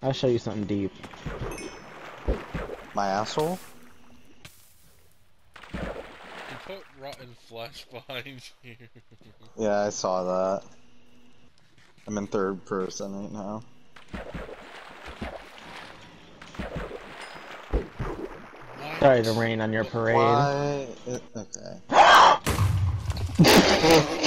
I'll show you something deep. My asshole? You put rotten flesh behind you. Yeah, I saw that. I'm in third person right now. What? Sorry to rain on your parade. Why? Okay.